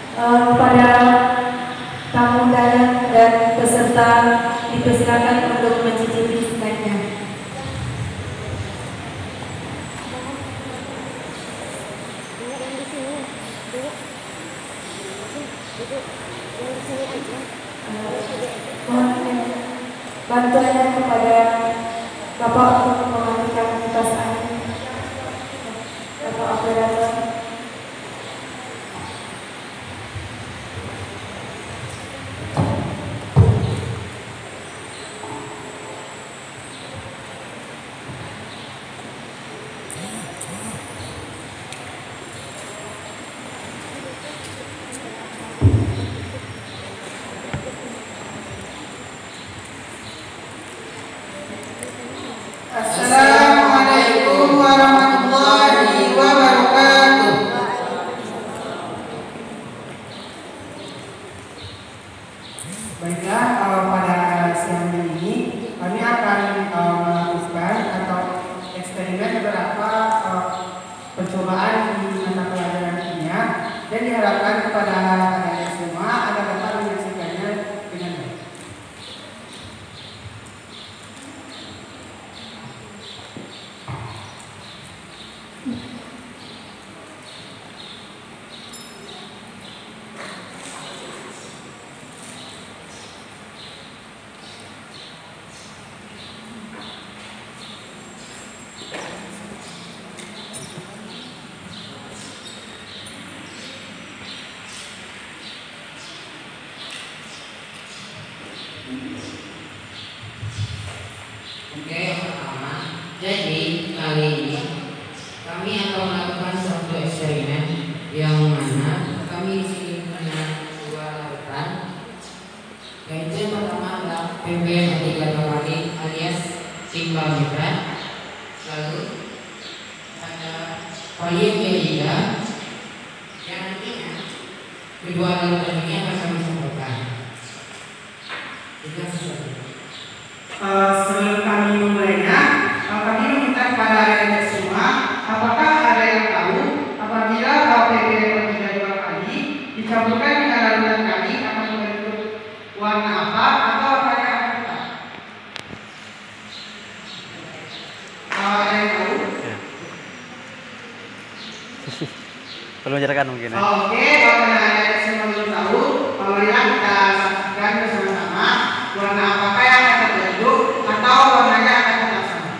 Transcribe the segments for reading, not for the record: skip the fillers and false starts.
Kepada tamu undangan dan peserta dipersilakan untuk mencicipi snacknya. Bantuannya kepada Bapak untuk mematikan kipas angin, Bapak operator. Assalamualaikum warahmatullahi wabarakatuh. Baiklah, pada siang ini kami akan melakukan atau eksperimen beberapa percobaan di mata pelajaran kimia dan diharapkan kepada adik-adik semua agar dapat menyaksikannya dengan baik. Oke, yang pertama, jadi kali ini kami akan melakukan suatu eksperimen yang mana kami di sini punya dua larutan, yaitu yang pertama adalah ppm 3 kali alias timbal nitrat, lalu ada polietilenida yang nantinya kedua larutan ini akan kami campurkan. Itu sesuatu. Sebelum kami memulainya, kami meminta kepada adik-adik semua, apakah ada yang tahu apabila ppm 3 kali dicampurkan dengan larutan kali akan membentuk warna apa atau apa yang akan tetap? Ada yang tahu? Perlu menjelaskan mungkin ya. Oke, kalau adik-adik semua belum tahu, marilah kita saksikan bersama-sama warna apakah yang akan terbentuk atau warnanya akan tetap sama.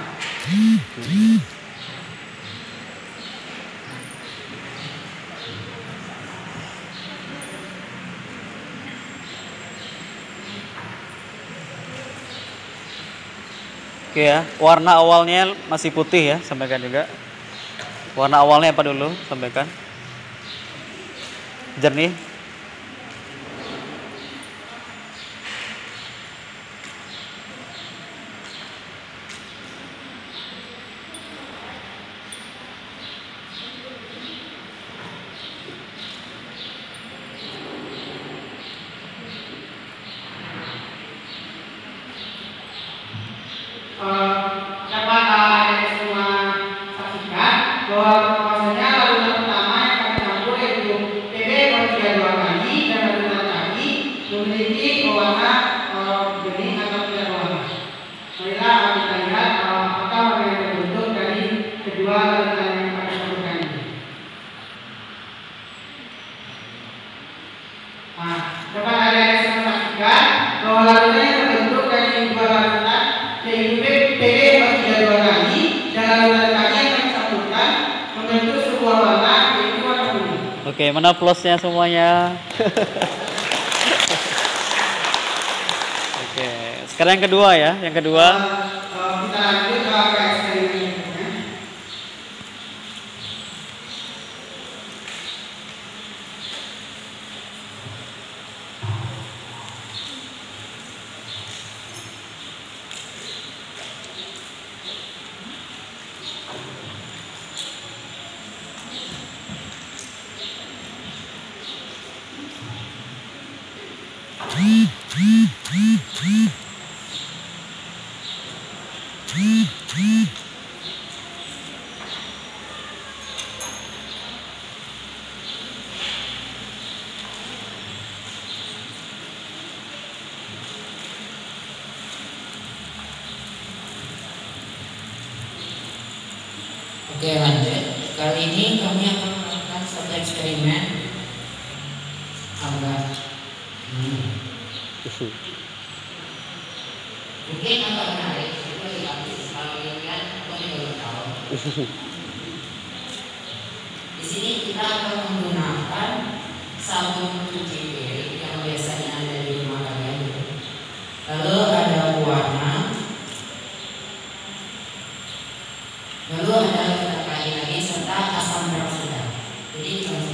Oke ya, warna awalnya masih putih ya, sampaikan juga. Warna awalnya apa dulu, sampaikan. Jernih. Dapat adik semua saksikan bahwa bahwasanya larutan pertama yang kami campur yaitu PB 32 kali dan larutan kali memiliki warna bening atau tidak berwarna. Marilah kita lihat apakah warna yang terbentuk dari kedua larutan yang kami campurkan ini. Dapat adik semua saksikan bahwa larutan yang terbentuk dari dua larutan yaitu PB 32 kali dan larutan kali yang kami campurkan membentuk sebuah warna yaitu warna kuning. Oke, mana plusnya semuanya? Oke, sekarang yang kedua ya, yang kedua. Kita lanjut ke eksperimen berikutnya. Oke, lanjut. Kali ini kami akan melakukan satu eksperimen. Agak mungkin agak menarik. Itu kalau lihat aku juga tahu. Di sini kita akan menggunakan sabun cuci piring yang biasanya ada di rumah kalian. Lalu ada warna. Lalu ada lagi serta asam peroksida. Jadi langsung.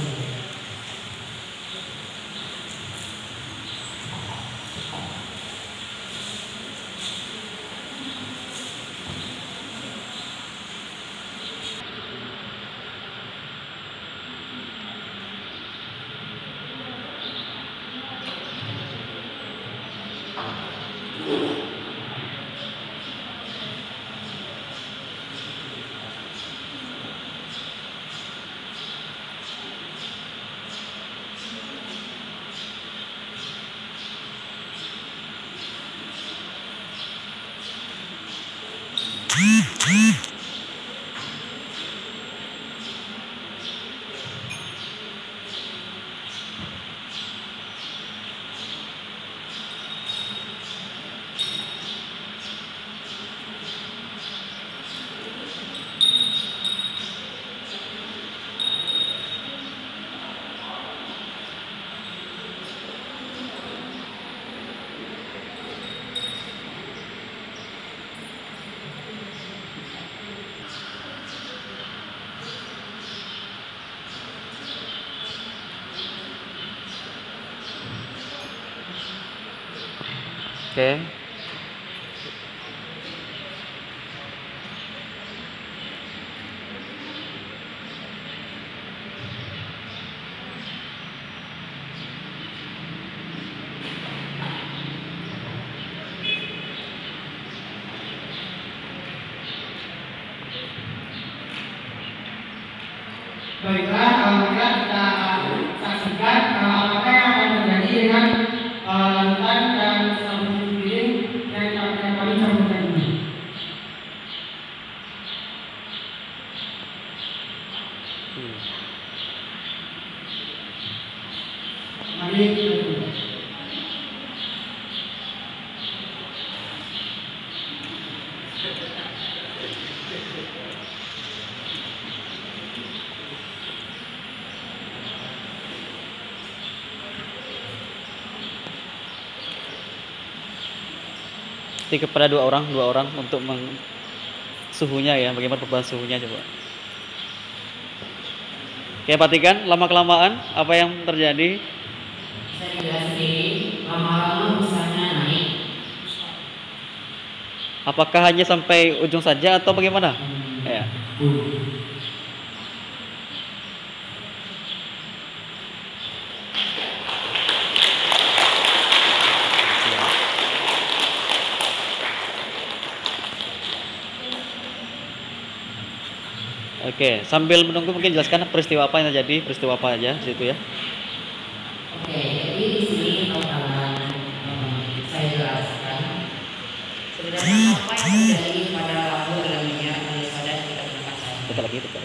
Oke. Baiklah, kemudian kita saksikan apa yang akan terjadi dengan larutan dan sabun cuci piring yang kami campurkan ini. Mari kita coba. Jadi kepada dua orang untuk suhunya ya, bagaimana perubahan suhunya coba. Oke, perhatikan lama kelamaan apa yang terjadi. Saya lihat sendiri lama-lama misalnya naik. Apakah hanya sampai ujung saja atau bagaimana? Ya. Oke, sambil menunggu mungkin jelaskan peristiwa apa yang terjadi, peristiwa apa aja di situ ya. Oke, jadi di sini bakalan saya jelaskan sebenarnya apa yang terjadi pada lampu dalam minyak daripada kita gunakan. Kita lagi coba.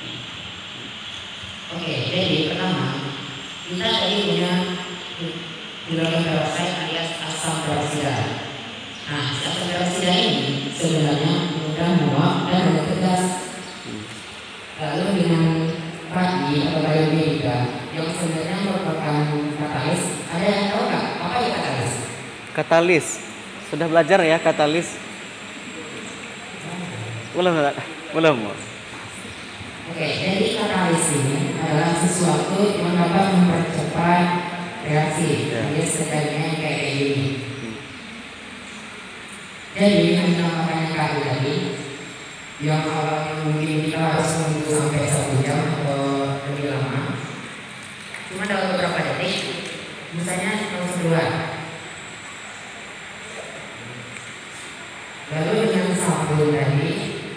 Oke, jadi pertama kita tadi punya hidrogen peroksida alias asam peroksida. Nah, asam peroksida ini sebenarnya mudah menguap dan bergegas. Lalu dengan padi atau biodinamika yang sebenarnya merupakan katalis, ada yang tahu nggak apa itu katalis? Katalis. Sudah belajar ya katalis? Belum. Oke, jadi katalis ini adalah sesuatu yang dapat mempercepat reaksi. Jadi sebenarnya kayak ini. Jadi yang dinamakan kali tadi, yang awalnya mungkin kita harus menunggu sampai 1 jam atau lebih lama, cuma dalam beberapa detik, misalnya langsung keluar. Lalu dengan sabun tadi,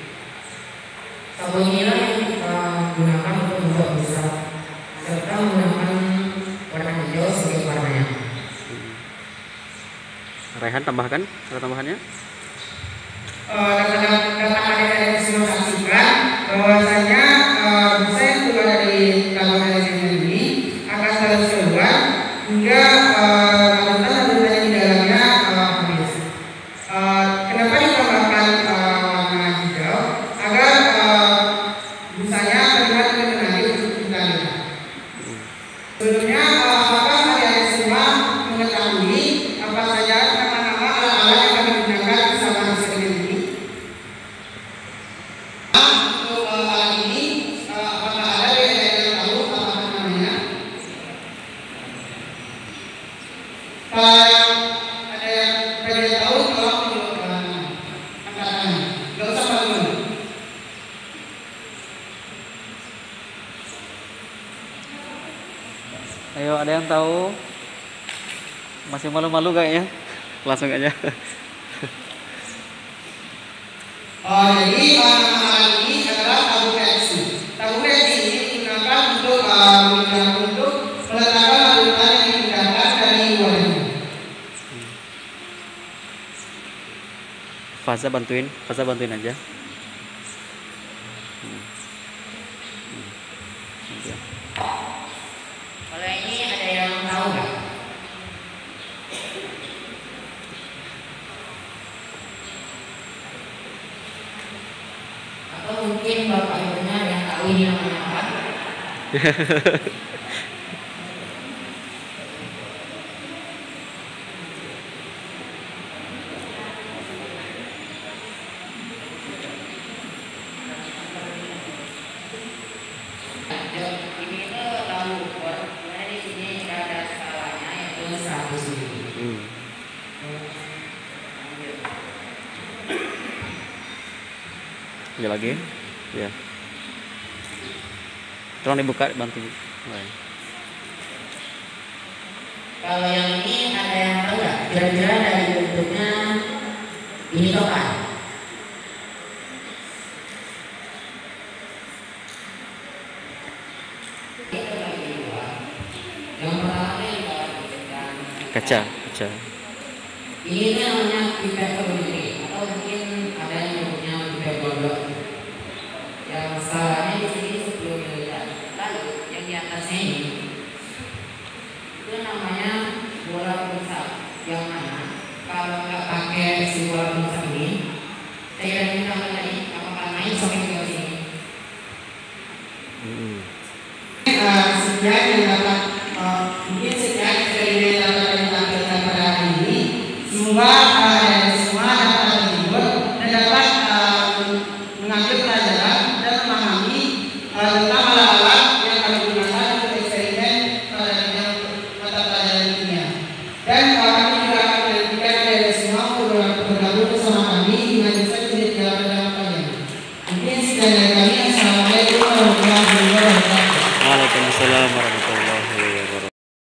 sabun inilah yang kita gunakan untuk membuat besar, serta menggunakan warna hijau sebagai warnanya. Rehan tambahkan, cara tambahannya? Dapat ada yang semua saksikan bahwa Sebelumnya, apakah adik-adik semua mengetahui apa saja nama-nama alat-alat yang kami gunakan di saluran eksperimen ini? Untuk alat ini, apakah ada yang tahu apa namanya? Kalau ada yang pengen tahu, tolong tunjukkan angkat tangan. Nggak usah malu-malu. Ayo, ada yang tahu? Masih malu-malu kayaknya. Langsung aja. Jadi nama alat ini adalah tabung reaksi. Tabung reaksi ini digunakan untuk meletakkan larutan yang dipindahkan dari wadahnya. Faza bantuin aja. Kalau ini ada yang tahu nggak? Atau mungkin bapak ibunya ada yang tahu ini namanya apa? Ini tuh tahu ukur, karena di sini nggak ada skalanya yaitu 100 mili. Ya lagi. Ya. Tolong dibuka, bantu. Baik. Kalau yang ini ada yang tahu nggak? Kira-kira dari bentuknya ini topan. Itu bagi dua. Yang pertama yang kita tunjukkan Kaca. ini namanya pipet volumetri atau mungkin ada yang nyebutnya pipet gondok. Yang skalanya di sini 10 ml. Lalu yang di atasnya ini itu namanya bola pulsa, yang mana kalau nggak pakai si bola pulsa ini, cairan ini namanya tadi apakah main sampai